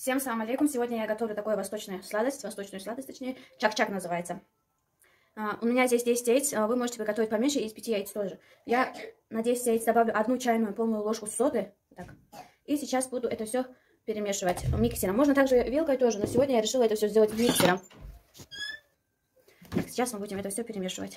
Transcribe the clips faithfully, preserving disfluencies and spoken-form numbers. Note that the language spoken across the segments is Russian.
Всем салам алейкум. Сегодня я готовлю такую восточную сладость, восточную сладость, точнее, чак-чак называется. Uh, у меня здесь десять яиц, uh, вы можете приготовить поменьше, и из пяти яиц тоже. Я на десять яиц добавлю одну чайную полную ложку соды. Так. И сейчас буду это все перемешивать миксером. Можно также вилкой тоже, но сегодня я решила это все сделать миксером. Так, сейчас мы будем это все перемешивать.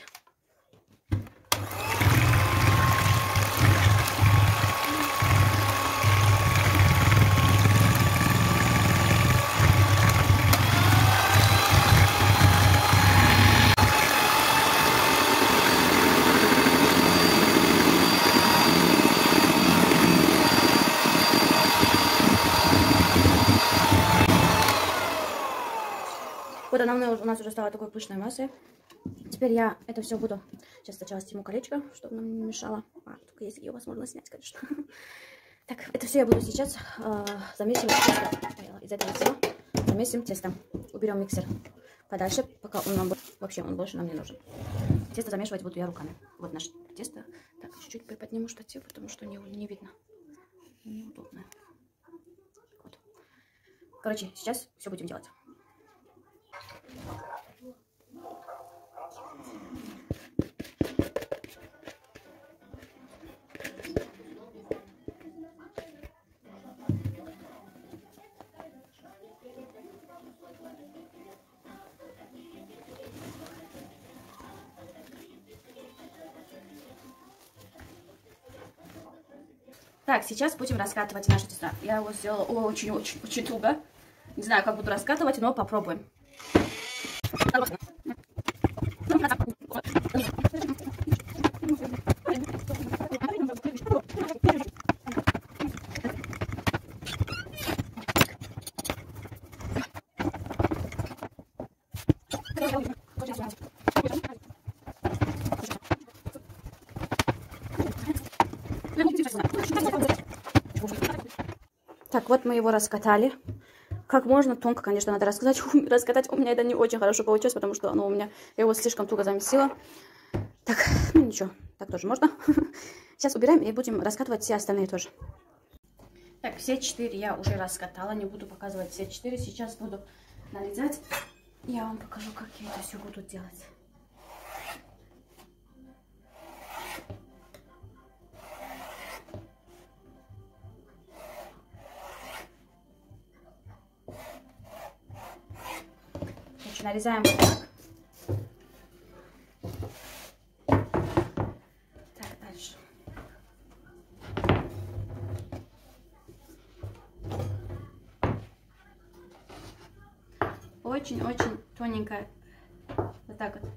Вот она у нас уже стала такой пышной массой. Теперь я это все буду... Сейчас сначала сниму колечко, чтобы нам не мешало. А, только если ее возможно снять, конечно. Так, это все я буду сейчас э, замесим тесто. Из этого всего замесим тесто. Уберем миксер подальше, пока он нам... Вообще, он больше нам не нужен. Тесто замешивать буду я руками. Вот наше тесто. Так, чуть-чуть приподниму штатив, потому что не, не видно. Неудобно. Вот. Короче, сейчас все будем делать. Так, сейчас будем раскатывать наше тесто. Я его сделала очень-очень-очень туго. Не знаю, как буду раскатывать, но попробуем. Так, вот мы его раскатали. Как можно тонко, конечно, надо раскатать. раскатать. У меня это не очень хорошо получилось, потому что оно у меня, я его слишком туго замесила. Так, ну ничего, так тоже можно. Сейчас убираем и будем раскатывать все остальные тоже. Так, все четыре я уже раскатала. Не буду показывать все четыре. Сейчас буду нарезать. Я вам покажу, как я это все буду делать. Нарезаем вот так. Так, дальше. Очень-очень тоненько. Вот так вот.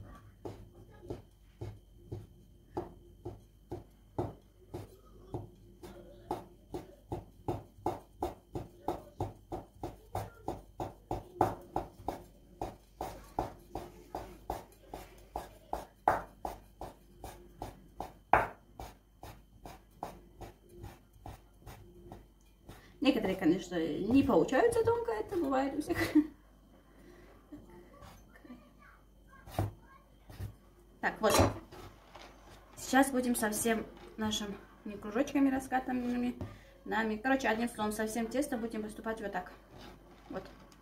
Некоторые, конечно, не получаются тонко, это бывает у всех. Так, вот. Сейчас будем совсем нашими кружочками раскатанными нами. Короче, одним словом, совсем тесто будем поступать вот так. Вот.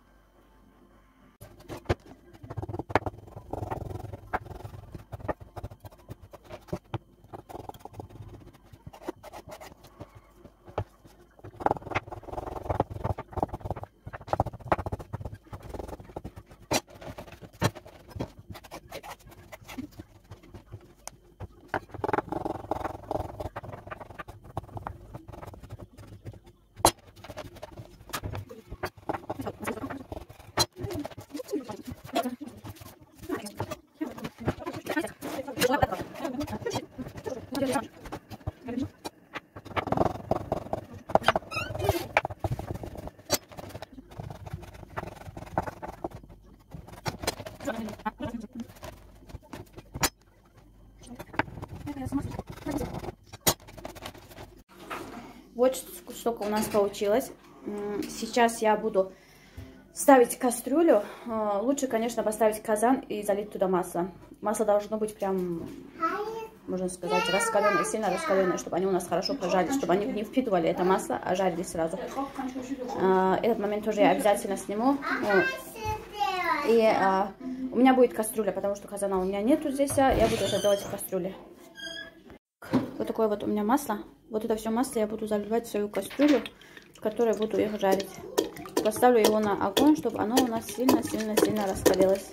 Вот столько у нас получилось. Сейчас я буду ставить кастрюлю. Лучше, конечно, поставить казан и залить туда масло. Масло должно быть прям можно сказать, раскаленные, сильно раскаленные, чтобы они у нас хорошо прожарились, чтобы они не впитывали это масло, а жарились сразу. А, этот момент тоже я обязательно сниму. И а, у меня будет кастрюля, потому что казана у меня нету здесь, а я буду это делать в кастрюле. Вот такое вот у меня масло. Вот это все масло я буду заливать в свою кастрюлю, в которой буду их жарить. Поставлю его на огонь, чтобы оно у нас сильно-сильно-сильно раскалилось.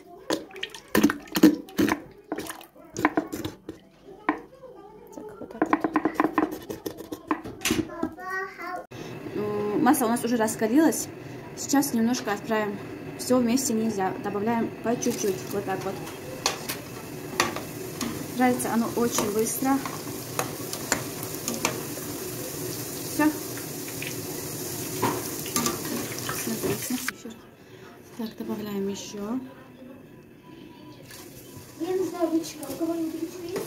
Так, вот так вот. Масло у нас уже раскалилось. Сейчас немножко отправим. Все вместе нельзя. Добавляем по чуть-чуть. Вот так вот. Жарится оно очень быстро. Все. Смотрите. Так, добавляем еще. Я не знаю, ручка. У кого-нибудь ручка есть?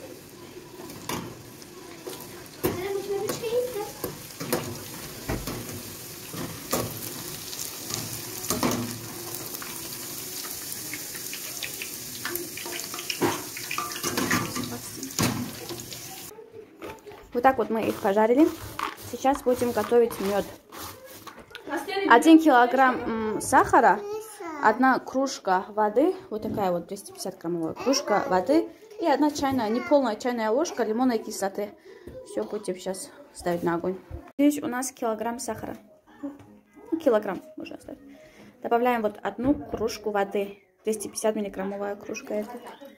Кто-нибудь ручка есть, да? Вот так вот мы их пожарили. Сейчас будем готовить мед. Один килограмм сахара, одна кружка воды, вот такая вот двести пятьдесят граммовая кружка воды и одна чайная, неполная чайная ложка лимонной кислоты. Все будем сейчас ставить на огонь. Здесь у нас килограмм сахара. Ну, килограмм можно оставить. Добавляем вот одну кружку воды, двести пятьдесят миллиграммовая кружка. Это.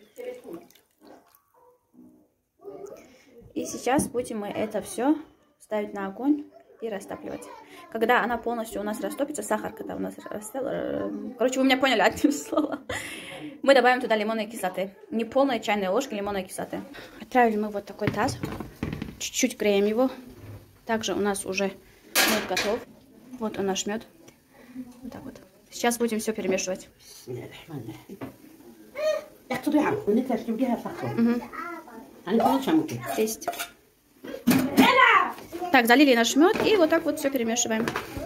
И сейчас будем мы это все ставить на огонь и растапливать. Когда она полностью у нас растопится, сахар, когда у нас растел, короче, вы меня поняли одним словом, мы добавим туда лимонной кислоты. Не полная чайная ложка лимонной кислоты. Отправили мы вот такой таз. Чуть-чуть греем его. Также у нас уже мед готов. Вот он наш мед. Вот так вот. Сейчас будем все перемешивать. Угу. Есть. Так, залили наш мед и вот так вот все перемешиваем.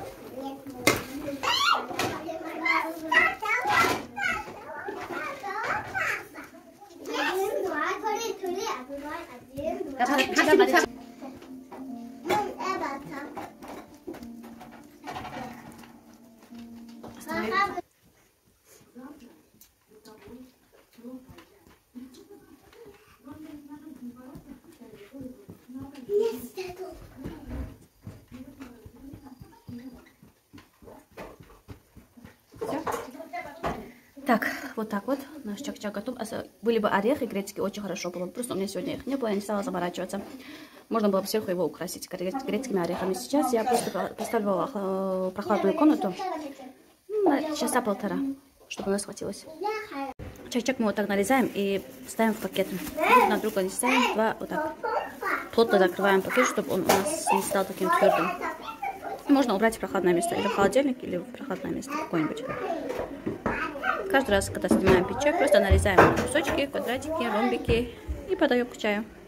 Так, вот так вот наш чак-чак готов. Были бы орехи грецкие, очень хорошо было. Просто у меня сегодня их не было, я не стала заморачиваться. Можно было бы сверху его украсить грецкими орехами. Сейчас я просто поставила прохладную комнату на часа полтора, чтобы у нас хватилось. Чак-чак мы вот так нарезаем и ставим в пакет. Друг на друга не ставим, два вот так. Плотно закрываем пакет, чтобы он у нас не стал таким твердым. Можно убрать в прохладное место, или в холодильник, или в прохладное место какое-нибудь. Каждый раз, когда снимаем печь, просто нарезаем кусочки, квадратики, ромбики и подаем к чаю.